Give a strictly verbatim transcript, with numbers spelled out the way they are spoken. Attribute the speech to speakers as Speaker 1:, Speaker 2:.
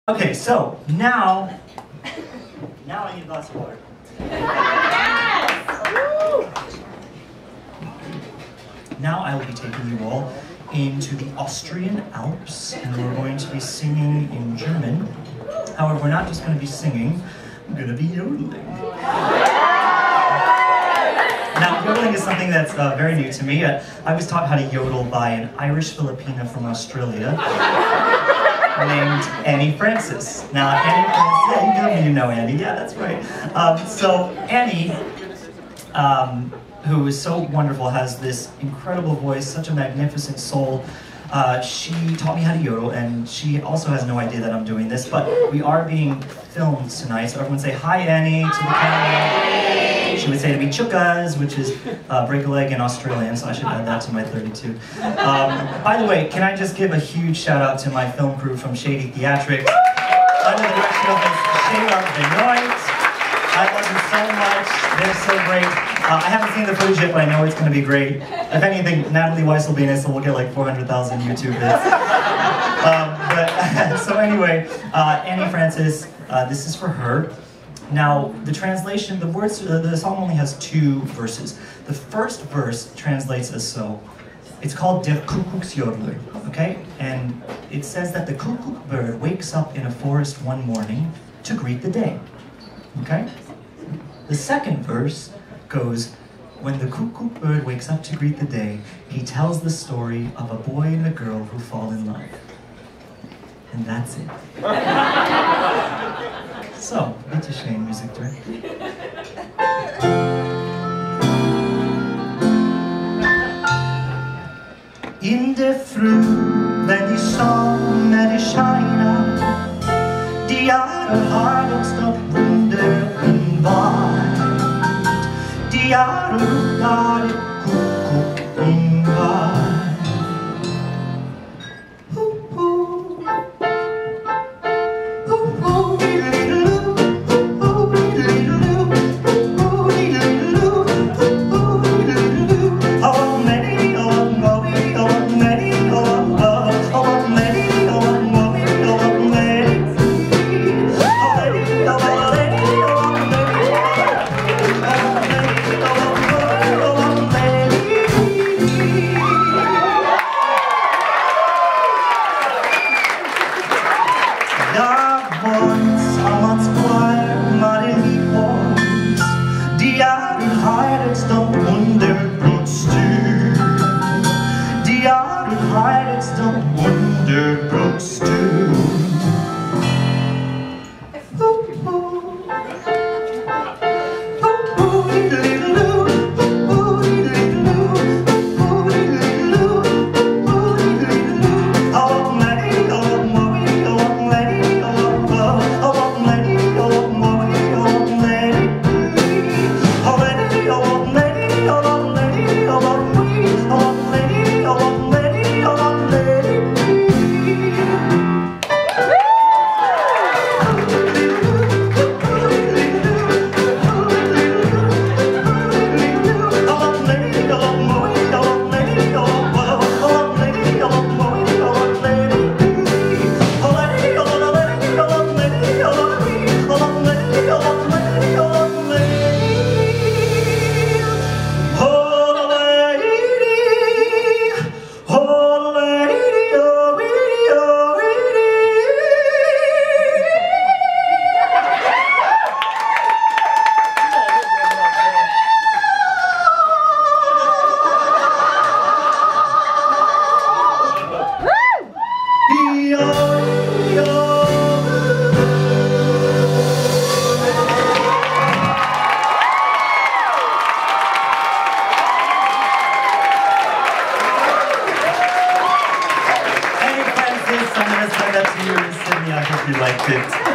Speaker 1: Okay, so now, now I need a glass of water.
Speaker 2: Yes!
Speaker 1: Now I will be taking you all into the Austrian Alps, and we're going to be singing in German. However, we're not just going to be singing, we're going to be yodeling. Now, yodeling is something that's uh, very new to me. Uh, I was taught how to yodel by an Irish Filipina from Australia named Annie Francis. Now, Annie Francis, yeah, you know, you know Annie, yeah, that's right. Um, so, Annie, um, who is so wonderful, has this incredible voice, such a magnificent soul. Uh, she taught me how to yodel, and she also has no idea that I'm doing this, but we are being filmed tonight, so everyone say hi, Annie, to the camera. She would say to me, chukas, which is uh, break a leg in Australian, so I should add that to my thirty-two. Um, by the way, can I just give a huge shout out to my film crew from Shady Theatrics, under the direction of Shayla Benoit. I love them so much, they're so great. Uh, I haven't seen the footage yet, but I know it's going to be great. If anything, Natalie Weiss will be in it, so we'll get like four hundred thousand YouTube hits. um, but, so anyway, uh, Annie Francis, uh, this is for her. Now, the translation, the words, uh, the song only has two verses. The first verse translates as so. It's called Der Kuckucksjodler, okay? And it says that the cuckoo bird wakes up in a forest one morning to greet the day, okay? The second verse goes, when the cuckoo bird wakes up to greet the day, he tells the story of a boy and a girl who fall in love. And that's it. So, bitte schön, music director. In der Früh, wenn die Sonne die scheint, die Jahre hart's noch Wunder in Wald, die Jahre da die Kuckuck in Wald. I'm going to send that to you in Sydney. I hope you liked it.